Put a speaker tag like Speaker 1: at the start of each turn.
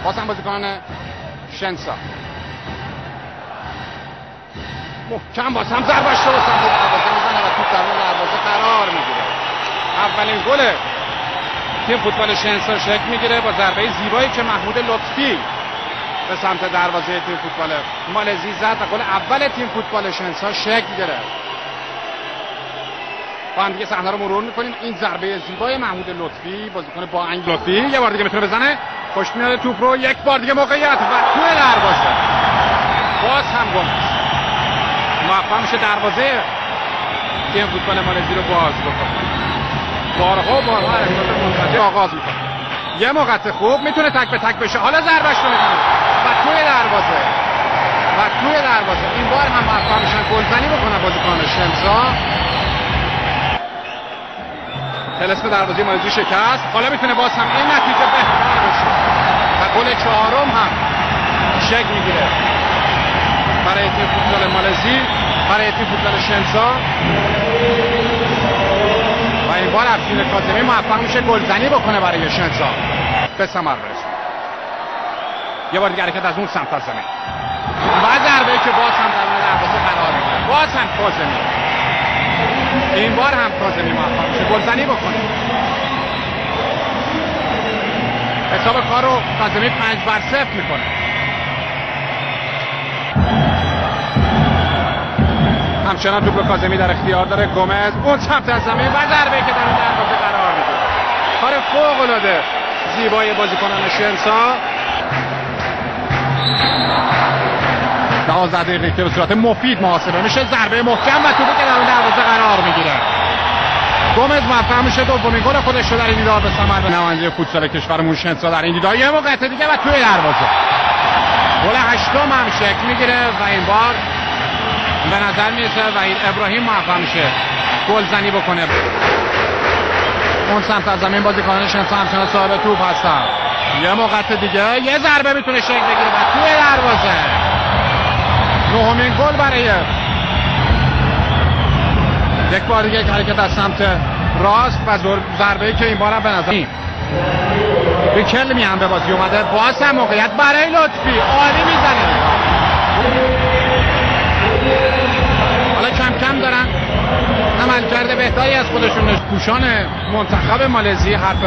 Speaker 1: بازم بازیکنان شنسا محکم بازم ضربش رو سمت دروازه میزنه و توپ در دروازه قرار میگیره. اولین گل تیم فوتبال شنسا شکل میگیره با ضربه زیبایی که محمود لطفی به سمت دروازه تیم فوتبال مالزی زد و گل اول تیم فوتبال شنسا شکل گرفت. با هم دیگه صحنه رو مرور میکنیم. این ضربه زیبای محمود لطفی، بازیکن با آهنگ لطفی، یه بار دیگه میتونه بزنه، پشت میاره توپ رو، یک بار دیگه موقعیت و توی دروازه باز هم گل موفق میشه دروازه تیم فوتبال مالزی رو باز بکنه. بارها و بارها حرکات منفجر آغاز میکنه. یه موقعیت خوب میتونه تک به تک بشه، حالا ضربهش رو میزنه و توی دروازه این بار هم موفق میشن گلزنی بکنن بازیکن شنسا. طلسم دروازه مالزی شکست. حالا میتونه باز هم این نتیجه بهتر بشه و گل چهارم هم شکل میگیره برای تیم فوتبال مالزی، برای تیم فوتبال شنسا و این بار افشین کاظمی موفق میشه گلزنی بکنه برای شنسا. به ثمر برسه. یه بار دیگه حرکت از اون سمت از زمین و ضربه‌ای که باز هم در دروازه قرار میگیره. باز هم کاظمی، این بار هم کاظمی موفق میشه گلزنی بکنه. حساب کار رو کاظمی 5-0 میکنه. همچنان توپ کاظمی در اختیار داره. گومز اون سمت از زمین و ضربه‌ای که در اون دروازه قرار میگیره. کار فوق‌العاده زیبای بازیکنان شنسا. 12 دقیقه که به صورت مفید محاسبه میشه. ضربه محکم و توپی که در اون دروازه قرار میگیره. گومز موفق میشه دومین گل خودش رو در این دیدار به ثمر برسونه. نماینده فوتسال کشورمون شنسا در این دیدار یه موقعیت دیگه و توی دروازه گل هشتم هم شکل میگیره و این بار به نظر میرسه وحید ابراهیم موفق میشه گلزنی بکنه. اون سمت از زمین بازیکنان شنسا همچنان صاحب توپ هستن. یه موقعیت دیگه، یه ضربه میتونه شکل بگیره و توی دروازه نهمین گل برای یک بار دیگه حرکت از سمت راست و ضربه‌ای که این بار هم به نظر بیکل هم به بازی اومده. باز هم موقعیت برای لطفی، عالی میزنه. حالا کم کم دارن عملکرد بهتری از خودشون. پوشان منتخب مالزی حرف